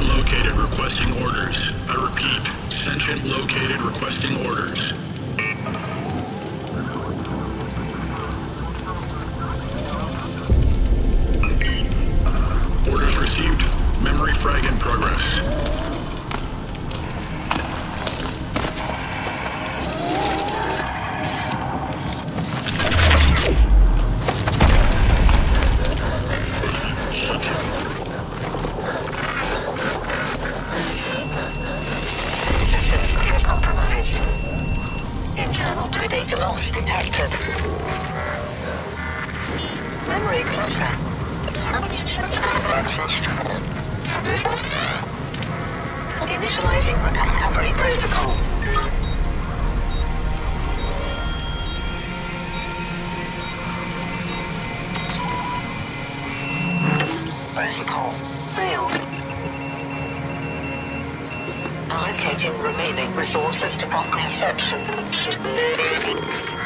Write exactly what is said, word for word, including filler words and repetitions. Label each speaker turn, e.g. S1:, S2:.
S1: Sentient located requesting orders. I repeat, sentient located requesting orders. Orders received. Memory frag in progress.
S2: Internal data loss detected. Memory cluster. Initializing recovery protocol. Protocol failed. Allocating remaining resources to Proprioception.